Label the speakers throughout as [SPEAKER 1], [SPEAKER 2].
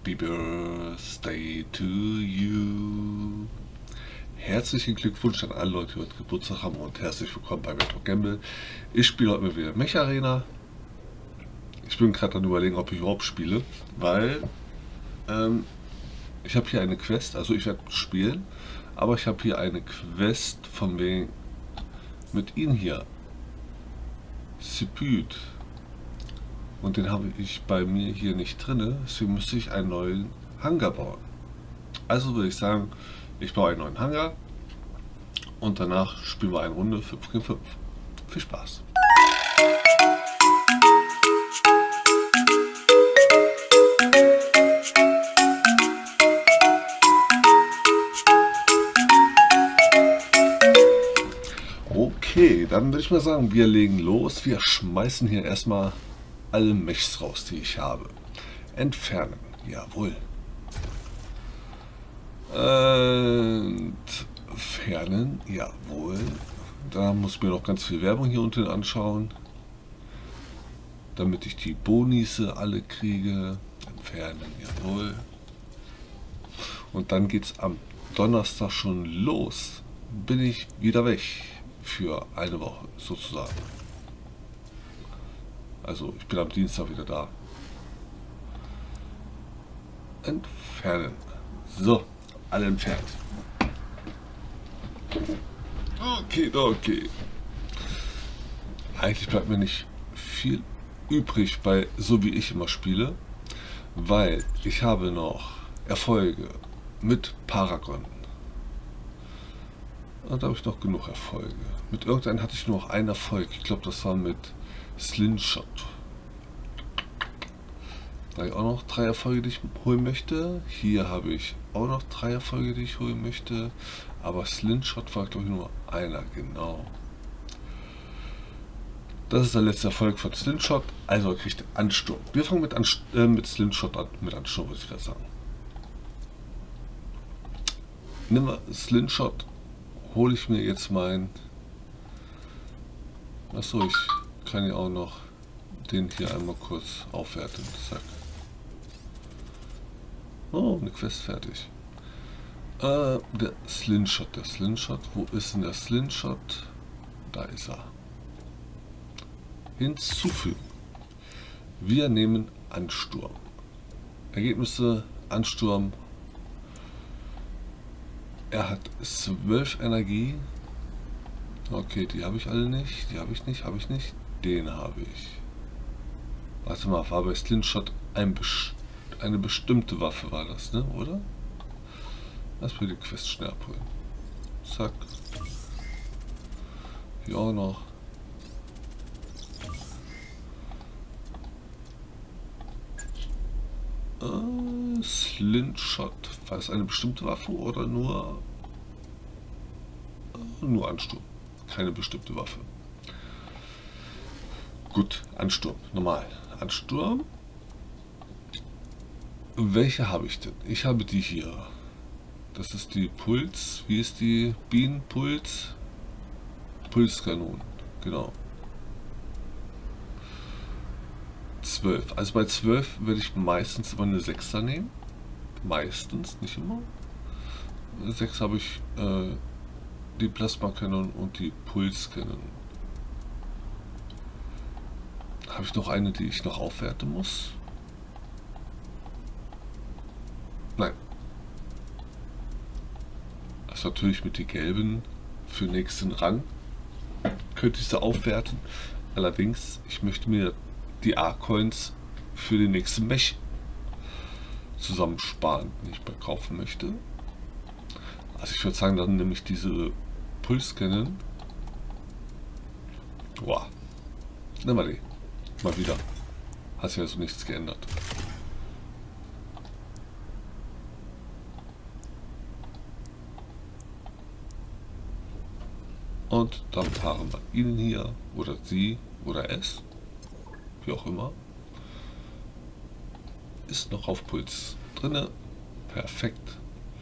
[SPEAKER 1] Happy Birthday to you. Herzlichen Glückwunsch an alle Leute, die heute Geburtstag haben und herzlich willkommen bei Retro Gamble. Ich spiele heute mal wieder Mech Arena. Ich bin gerade am Überlegen, ob ich überhaupt spiele, weil ich habe hier eine Quest, also ich werde spielen, aber ich habe hier eine Quest von wegen mit Ihnen hier. Sipüt. Und den habe ich bei mir hier nicht drin, deswegen müsste ich einen neuen Hangar bauen. Also würde ich sagen, ich baue einen neuen Hangar und danach spielen wir eine Runde 5 gegen 5. Viel Spaß! Okay, dann würde ich mal sagen, wir legen los. Wir schmeißen hier erstmal alle Mechs raus, die ich habe. Entfernen, jawohl. Entfernen, jawohl. Da muss ich mir noch ganz viel Werbung hier unten anschauen, damit ich die Bonisse alle kriege. Entfernen, jawohl. Und dann geht es am Donnerstag schon los. Bin ich wieder weg für eine Woche sozusagen. Also ich bin am Dienstag wieder da. Entfernen. So, alle entfernt. Okay, okay. Eigentlich bleibt mir nicht viel übrig bei so wie ich immer spiele, weil ich habe noch Erfolge mit Paragon. Und da habe ich noch genug Erfolge. Mit irgendeinem hatte ich nur noch einen Erfolg. Ich glaube, das war mit Slingshot. Da habe ich auch noch 3 Erfolge, die ich holen möchte. Hier habe ich auch noch 3 Erfolge, die ich holen möchte. Aber Slingshot war, glaube ich, nur einer, genau. Das ist der letzte Erfolg von Slingshot. Also er kriegt Ansturm. Wir fangen mit Slingshot an. Mit Ansturm, würde ich gerade sagen. Nehmen wir Slingshot. Hole ich mir jetzt mein... Achso, ich kann ja auch noch den hier einmal kurz aufwerten. Zack. Oh, eine Quest fertig. Der Slingshot. Der Slingshot. Wo ist denn der Slingshot? Da ist er. Hinzufügen. Wir nehmen Ansturm. Ergebnisse Ansturm. Er hat 12 Energie. Okay, die habe ich alle nicht. Die habe ich nicht, habe ich nicht. Den habe ich. Warte mal, war bei Slingshot eine bestimmte Waffe, war das, ne? Oder? Lass mir die Quest schnell abholen. Zack. Hier auch noch. Slingshot. War es eine bestimmte Waffe oder nur Ansturm? Keine bestimmte Waffe. Gut, Ansturm. Normal. Ansturm. Welche habe ich denn? Ich habe die hier. Das ist die Puls. Wie ist die? Bienenpuls? Pulskanon. Genau. 12. Also bei 12 würde ich meistens immer eine 6er nehmen. Meistens, nicht immer. 6 habe ich die Plasma-Kanon und die Puls-Kanon. Habe ich noch eine, die ich noch aufwerten muss? Nein. Das ist natürlich mit den gelben für nächsten Rang. Könnte ich sie aufwerten. Allerdings, ich möchte mir die A-Coins für den nächsten Mech zusammensparen, den ich mal kaufen möchte. Also ich würde sagen, dann nehme ich diese Pulskanon. Boah. Nimm mal die. Mal wieder. Hat sich also nichts geändert. Und dann fahren wir Ihnen hier oder Sie oder es, wie auch immer, ist noch auf Puls drinne. Perfekt.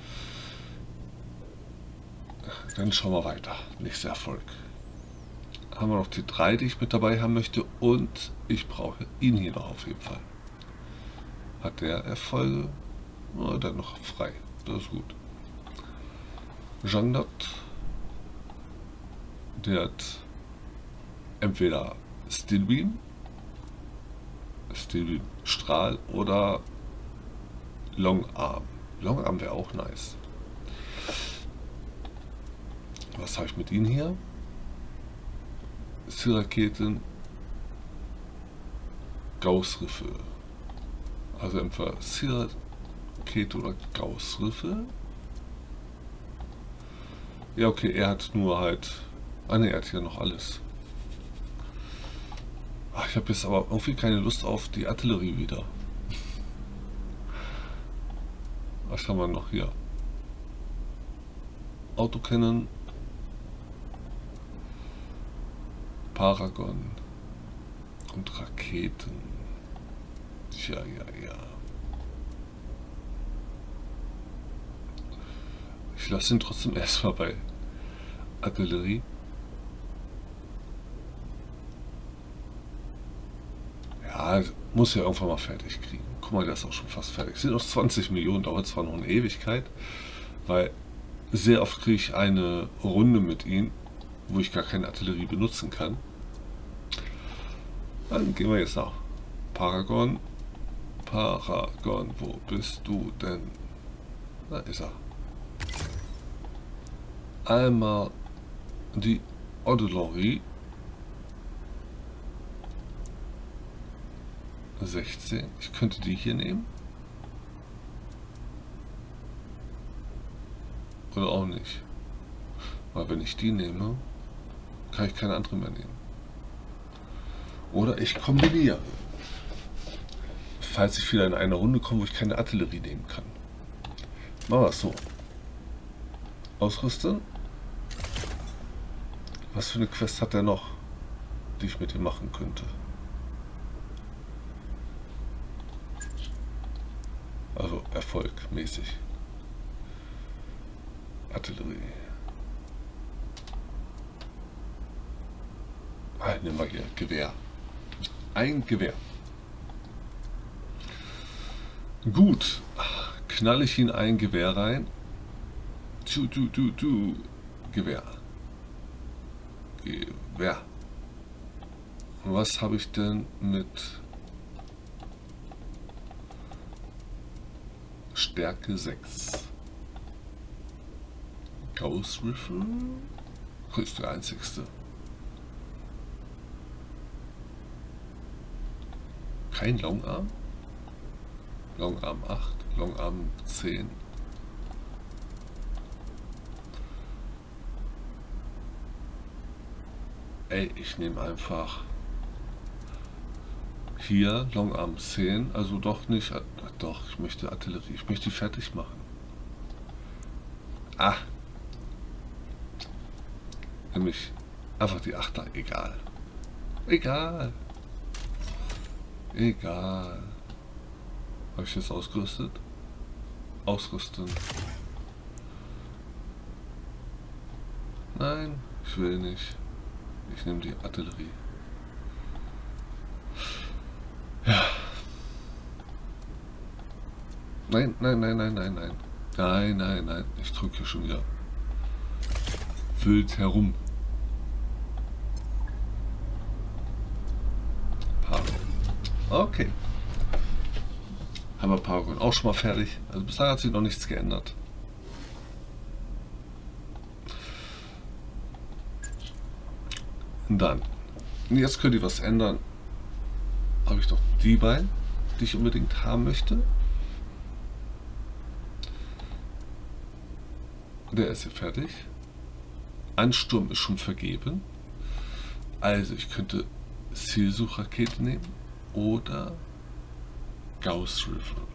[SPEAKER 1] Dann schauen wir weiter. Nächster Erfolg. Haben wir noch die 3, die ich mit dabei haben möchte, und ich brauche ihn hier noch auf jeden Fall. Hat der Erfolge? Oh, dann noch frei. Das ist gut. Jeannot. Der hat entweder Stillbeam, Strahl oder Longarm. Longarm wäre auch nice. Was habe ich mit ihnen hier? Raketen, Gauss-Riffel. Also entweder Rakete oder Gauss-Riffel. Ja, okay, er hat nur halt. Ah ne, er hat hier noch alles. Ach, ich habe jetzt aber irgendwie keine Lust auf die Artillerie wieder. Was haben wir noch hier? Autocannon, Paragon und Raketen. Tja, ja. Ich lasse ihn trotzdem erstmal bei Artillerie. Ja, muss ja irgendwann mal fertig kriegen. Guck mal, der ist auch schon fast fertig. Es sind noch 20 Millionen, dauert zwar noch eine Ewigkeit, weil sehr oft kriege ich eine Runde mit ihm, wo ich gar keine Artillerie benutzen kann. Dann gehen wir jetzt nach Paragon. Paragon, wo bist du denn? Da ist er. Einmal die Artillerie. 16. Ich könnte die hier nehmen. Oder auch nicht. Weil wenn ich die nehme, kann ich keine andere mehr nehmen. Oder ich kombiniere. Falls ich wieder in eine Runde komme, wo ich keine Artillerie nehmen kann. Machen wir es so. Ausrüsten. Was für eine Quest hat er noch, die ich mit ihm machen könnte? Also erfolgmäßig. Artillerie. Ah, nehmen wir hier Gewehr. Ein Gewehr. Gut. Knalle ich ihn ein Gewehr rein. Gewehr. Gewehr. Was habe ich denn mit Stärke 6? Gauss Riffle? Das ist der einzigste. Kein Longarm? Longarm 8, Longarm 10. Ey, ich nehme einfach hier Longarm 10, also doch nicht, doch, ich möchte Artillerie, ich möchte die fertig machen. Ah, nämlich einfach die 8er, egal. Egal. Egal. Habe ich jetzt ausgerüstet? Ausrüsten. Nein, ich will nicht. Ich nehme die Artillerie. Ja. Nein, nein, nein, nein, nein, nein. Nein, nein, nein. Ich drücke hier schon wieder wild herum. Paragon. Okay. Haben wir Paragon auch schon mal fertig. Also bislang hat sich noch nichts geändert. Dann. Jetzt könnt ihr was ändern. Habe ich doch die beiden, die ich unbedingt haben möchte. Der ist hier fertig. Ansturm ist schon vergeben. Also ich könnte Zielsuchrakete nehmen oder Gauss Riffle.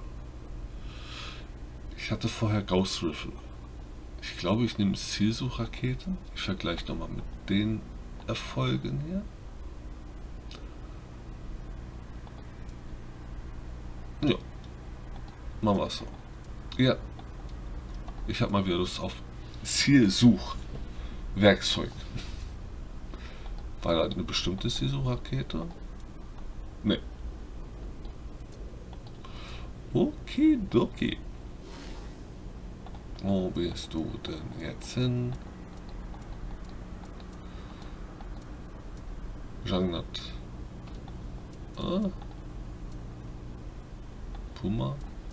[SPEAKER 1] Ich hatte vorher Gauss Riffle. Ich glaube, ich nehme Zielsuchrakete. Ich vergleiche nochmal mit den Erfolgen hier. Ja, machen wir es so. Ja, ich habe mal wieder Lust auf Zielsuchwerkzeug. War da eine bestimmte Zielsuchrakete? Ne. Okidoki. Wo bist du denn jetzt hin? Jangnat. Ah. Puma.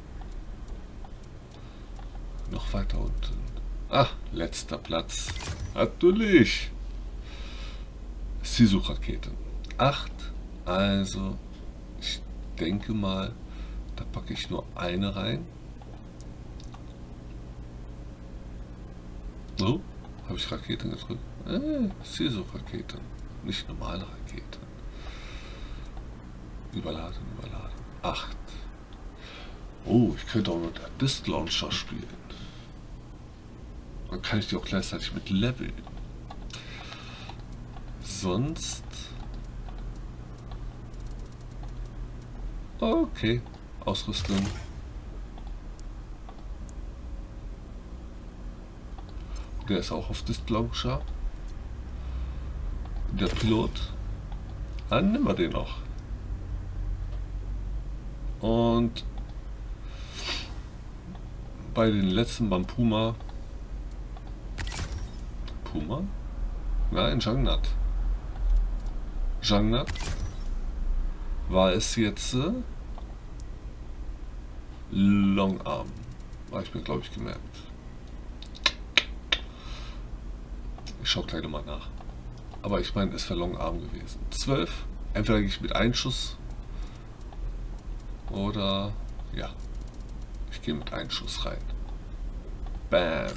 [SPEAKER 1] Noch weiter unten. Ah, letzter Platz. Natürlich. Sisu-Raketen. 8. Also, ich denke mal, da packe ich nur eine rein. So, habe ich Raketen gedrückt? Sisu-Raketen. Nicht normale Raketen. Überladen, überladen. 8. Oh, ich könnte auch mit der Disk Launcher spielen. Dann kann ich die auch gleichzeitig mit leveln. Sonst... Okay, Ausrüstung. Der ist auch auf Disk Launcher. Der Pilot. Dann nehmen wir den noch. Und bei den letzten beim Puma. Puma? Nein, Jangnat. Jangnat war es jetzt Longarm. Habe ich mir, glaube ich, gemerkt. Ich schaue gleich nochmal nach. Aber ich meine, es wäre Longarm gewesen. 12. Entweder gehe ich mit Einschuss. Oder, ja. Ich gehe mit Einschuss rein. Bam.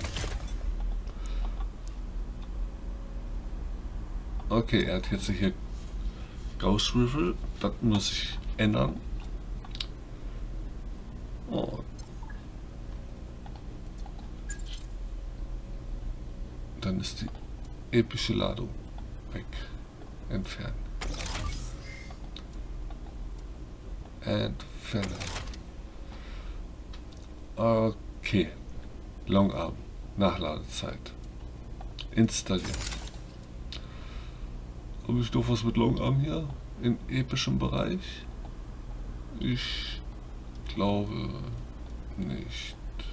[SPEAKER 1] Okay, er hat jetzt hier Ghost Riffle. Das muss ich ändern. Oh. Dann ist die epische Ladung weg. Entfernen. Entfernen. Okay. Longarm. Nachladezeit. Installieren. Habe ich doch was mit Longarm hier? In epischem Bereich? Ich glaube nicht.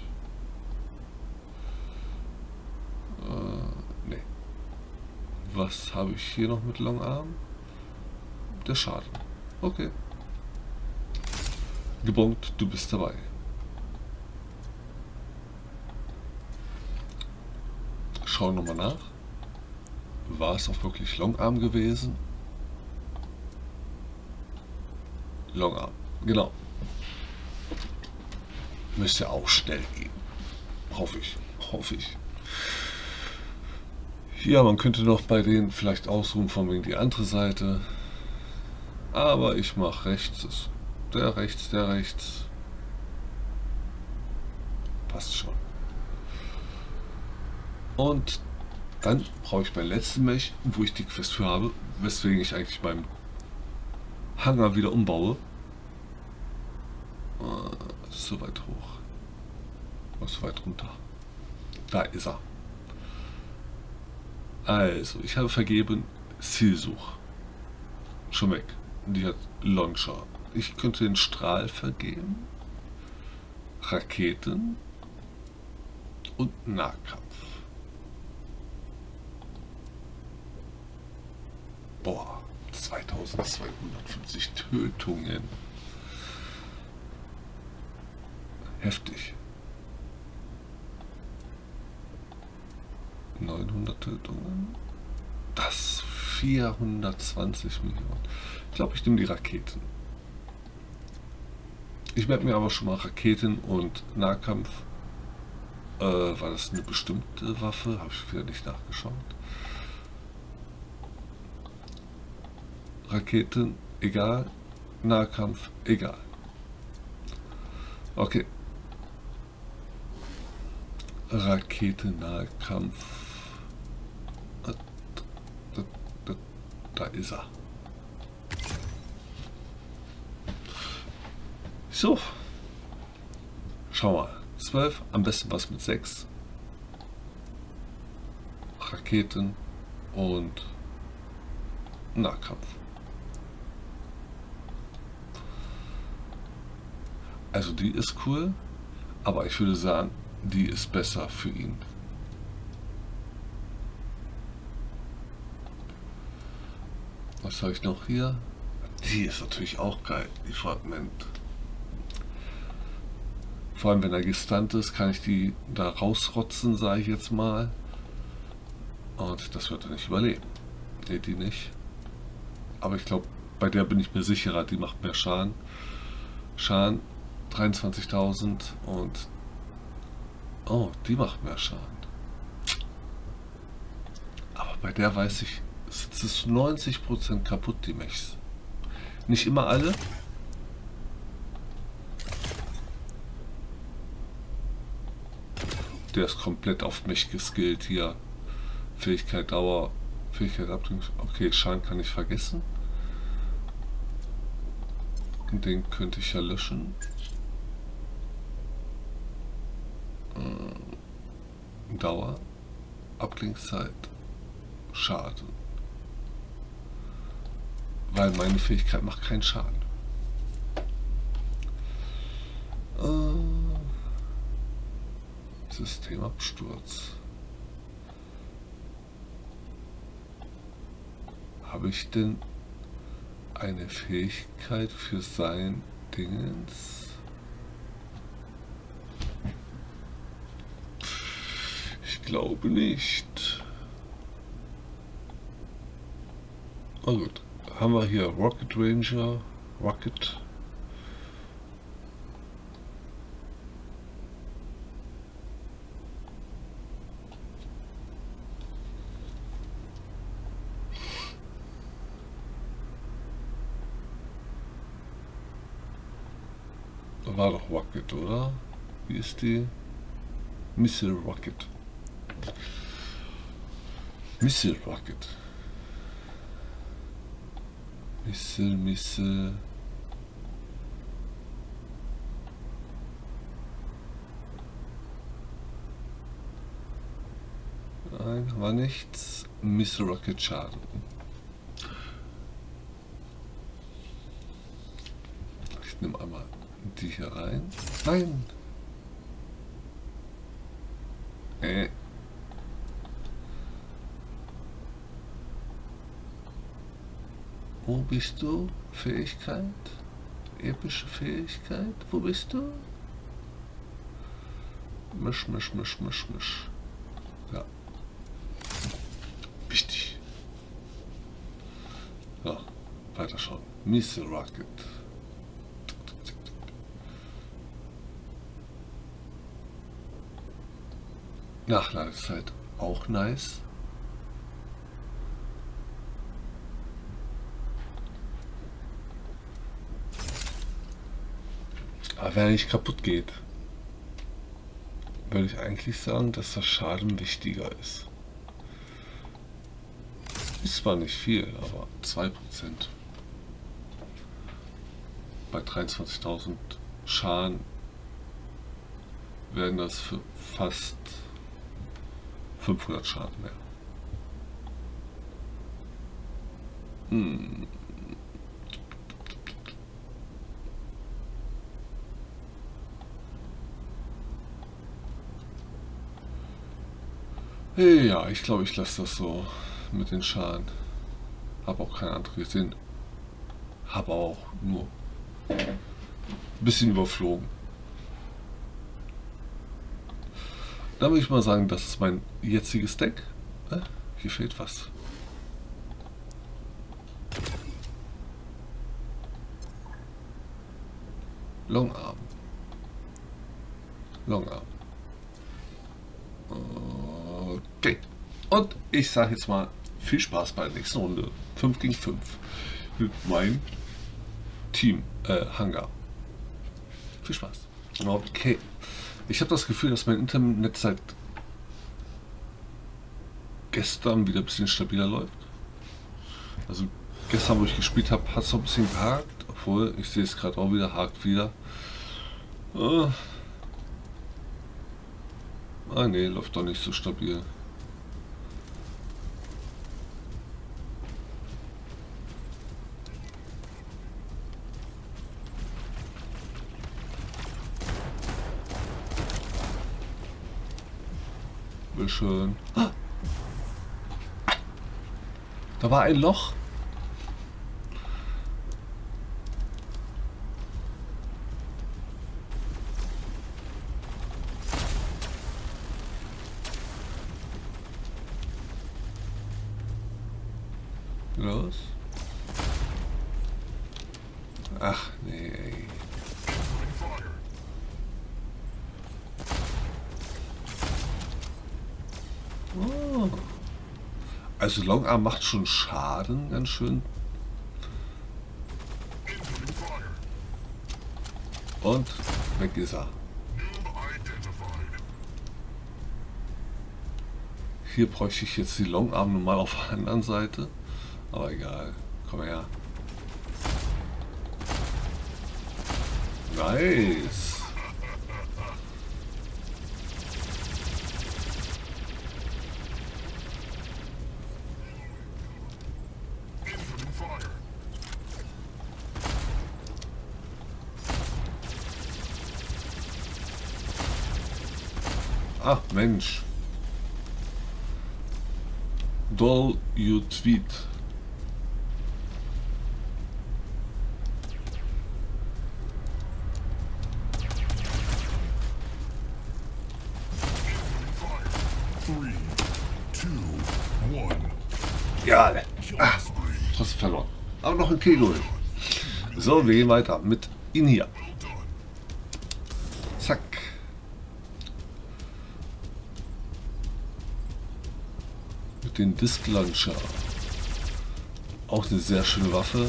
[SPEAKER 1] Nee. Was habe ich hier noch mit Longarm? Der Schaden. Okay. Gebongt, du bist dabei. Schauen nochmal nach. War es auch wirklich Longarm gewesen? Longarm, genau. Müsste auch schnell gehen. Hoffe ich. Hoffe ich. Ja, man könnte noch bei denen vielleicht ausruhen von wegen die andere Seite. Aber ich mache rechts. Der rechts, der rechts. Passt schon. Und dann brauche ich meinen letzten Mech, wo ich die Quest für habe, weswegen ich eigentlich meinen Hangar wieder umbaue. So weit hoch. So weit runter. Da ist er. Also, ich habe vergeben Zielsuch. Schon weg. Die hat Launcher. Ich könnte den Strahl vergeben. Raketen. Und Nahkampf. Boah, 2250 Tötungen. Heftig. 900 Tötungen. Das 420 Millionen. Ich glaube, ich nehme die Raketen. Ich werde mir aber schon mal Raketen und Nahkampf. War das eine bestimmte Waffe? Habe ich wieder nicht nachgeschaut. Raketen, egal. Nahkampf, egal. Okay. Raketen-Nahkampf. Da ist er. So. Schau mal. 12, am besten was mit 6. Raketen und Nahkampf. Also die ist cool, aber ich würde sagen, die ist besser für ihn. Was habe ich noch hier? Die ist natürlich auch geil, die Fragment. Vor allem wenn er gestunt ist, kann ich die da rausrotzen, sage ich jetzt mal. Und das wird er nicht überleben. Nee, die nicht. Aber ich glaube, bei der bin ich mir sicherer, die macht mehr Schaden. Schaden 23.000 und... Oh, die macht mehr Schaden. Aber bei der weiß ich, es ist 90% kaputt, die Mechs. Nicht immer alle. Der ist komplett auf mich geskillt hier. Fähigkeit, Dauer, Fähigkeit, Abdrückung. Okay, Schaden kann ich vergessen. Den könnte ich ja löschen. Dauer, Abklingszeit, Schaden. Weil meine Fähigkeit macht keinen Schaden. Systemabsturz. Habe ich denn eine Fähigkeit für sein Dingens? Ich glaube nicht. Na gut. Haben wir hier Rocket Ranger, Rocket. War doch Rocket, oder? Wie ist die? Missile Rocket. Missile Rocket. Missile. Nein, war nichts. Missile Rocket Schaden. Ich nehme einmal die hier rein. Nein! Wo bist du? Fähigkeit? Epische Fähigkeit? Wo bist du? Misch. Ja. Wichtig. Ja, weiter schauen. Missile Rocket. Nachladezeit auch nice. Aber wenn er nicht kaputt geht, würde ich eigentlich sagen, dass der Schaden wichtiger ist. Ist zwar nicht viel, aber 2%. Bei 23.000 Schaden werden das für fast 500 Schaden mehr. Ja, ich glaube, ich lasse das so mit den Schaden. Habe auch keine andere gesehen. Habe auch nur ein bisschen überflogen. Da würde ich mal sagen, das ist mein jetziges Deck. Hier fehlt was. Longarm. Okay. Und ich sage jetzt mal viel Spaß bei der nächsten Runde. 5 gegen 5 mit meinem Team Hangar. Viel Spaß. Okay. Ich habe das Gefühl, dass mein Internet seit gestern wieder ein bisschen stabiler läuft. Also gestern, wo ich gespielt habe, hat es noch ein bisschen gehakt. Obwohl, ich sehe es gerade auch wieder, hakt wieder. Ne, läuft doch nicht so stabil. Will schön. Ah! Da war ein Loch. Los. Ach nee. Oh. Also Longarm macht schon Schaden, ganz schön. Und weg ist er. Hier bräuchte ich jetzt die Longarm normal auf der anderen Seite. Aber egal. Komm her. Nice. Ach Mensch. Doll you tweet. Ja, trotzdem verloren. Aber noch ein Kilo. So, wir gehen weiter mit ihn hier. Zack. Mit dem Disc Launcher. Auch eine sehr schöne Waffe.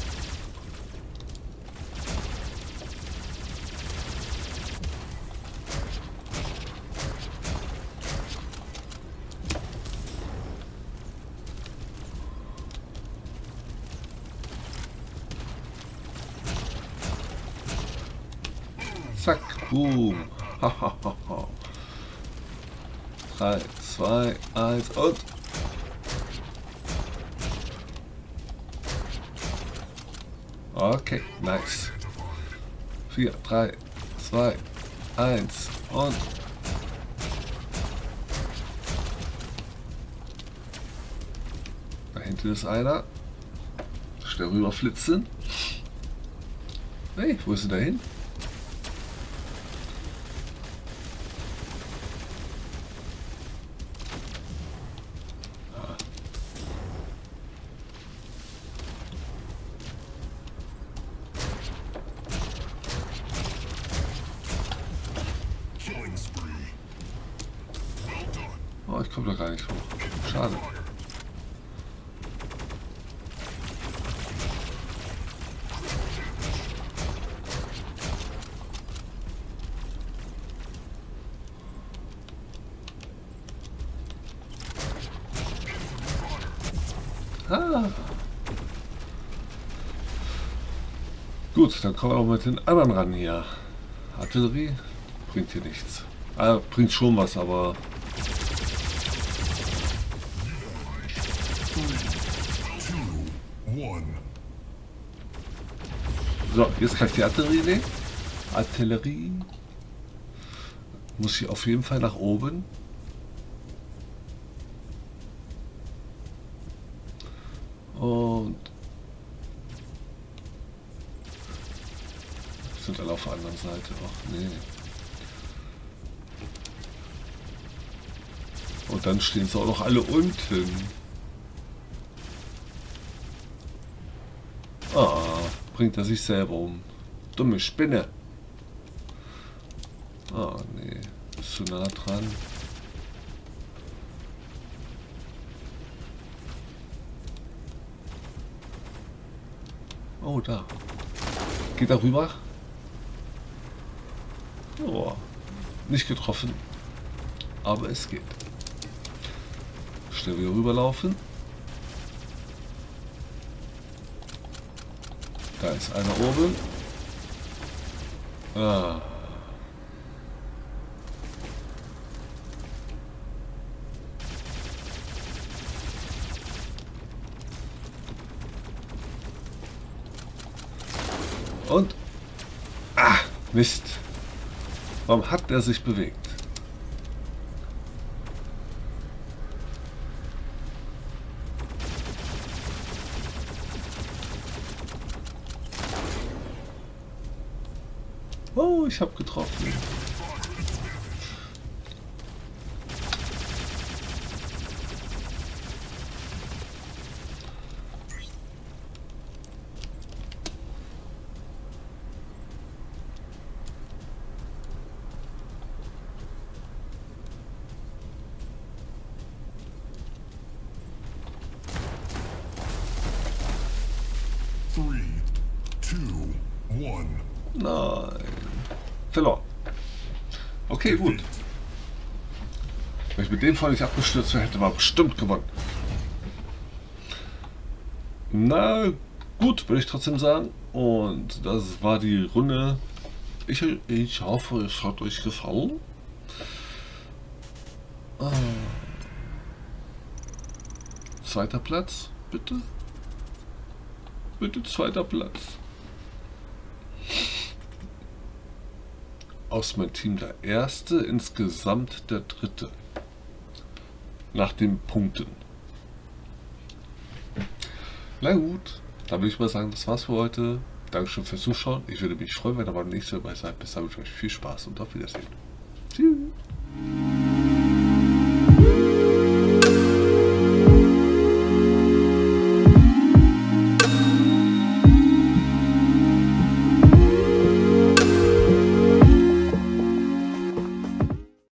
[SPEAKER 1] Zack, boom. 3, 2, 1 und... Okay, nice. 4, 3, 2, 1 und... Da hinten ist einer. Schnell rüber flitzen. Hey, wo ist er da hin? Oh, ich komme da gar nicht hoch. Schade. Ah. Gut, dann kommen wir auch mit den anderen ran hier. Artillerie bringt hier nichts. Bringt schon was, aber... So, jetzt kann ich die Artillerie nehmen. Artillerie. Muss ich auf jeden Fall nach oben. Und... sind alle auf der anderen Seite. Ach nee. Und dann stehen sie auch noch alle unten. Ah, bringt er sich selber um. Dumme Spinne. Ah, nee. Ist zu nah dran. Oh, da. Geht er rüber? Oh, nicht getroffen. Aber es geht. Schnell wieder rüberlaufen. Da ist einer oben. Ah. Und... Ah, Mist. Warum hat er sich bewegt? ich habe getroffen. Nein. Verloren. Okay, gut. Wenn ich mit dem Fall nicht abgestürzt wäre, hätte man bestimmt gewonnen. Na gut, würde ich trotzdem sagen. Und das war die Runde. Ich hoffe, es hat euch gefallen. Zweiter Platz, bitte. Bitte zweiter Platz. Aus meinem Team der erste, insgesamt der dritte. Nach den Punkten. Na gut, dann würde ich mal sagen, das war's für heute. Dankeschön fürs Zuschauen. Ich würde mich freuen, wenn ihr beim nächsten Mal dabei seid. Bis dahin wünsche ich euch viel Spaß und auf Wiedersehen. Tschüss.